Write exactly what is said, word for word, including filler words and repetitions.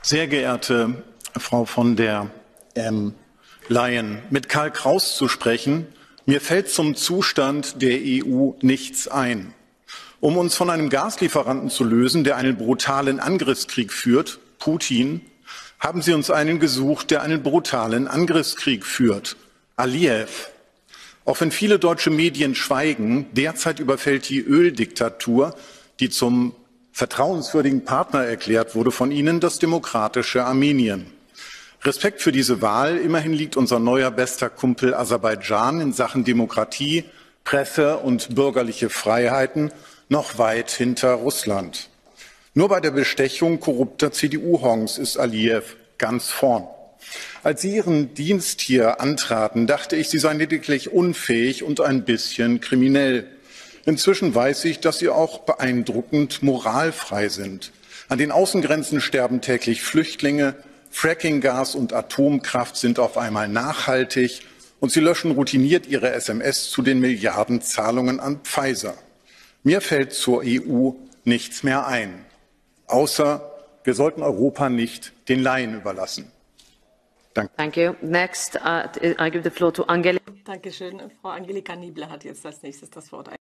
Sehr geehrte Frau von der ähm, Leyen, mit Karl Kraus zu sprechen, mir fällt zum Zustand der E U nichts ein. Um uns von einem Gaslieferanten zu lösen, der einen brutalen Angriffskrieg führt, Putin, haben Sie uns einen gesucht, der einen brutalen Angriffskrieg führt, Alijew. Auch wenn viele deutsche Medien schweigen, derzeit überfällt die Öldiktatur, die zum vertrauenswürdigen Partner erklärt wurde von Ihnen, das demokratische Armenien. Respekt für diese Wahl. Immerhin liegt unser neuer bester Kumpel Aserbaidschan in Sachen Demokratie, Presse und bürgerliche Freiheiten noch weit hinter Russland. Nur bei der Bestechung korrupter C D U-Honks ist Alijew ganz vorn. Als Sie Ihren Dienst hier antraten, dachte ich, Sie seien lediglich unfähig und ein bisschen kriminell. Inzwischen weiß ich, dass Sie auch beeindruckend moralfrei sind. An den Außengrenzen sterben täglich Flüchtlinge, Frackinggas und Atomkraft sind auf einmal nachhaltig und Sie löschen routiniert Ihre S M S zu den Milliardenzahlungen an Pfizer. Mir fällt zur E U nichts mehr ein, außer wir sollten Europa nicht den Laien überlassen. Danke. Thank you. Next, uh, I give the floor to Angelika. Dankeschön. Frau Angelika Niebler hat jetzt als nächstes das Wort.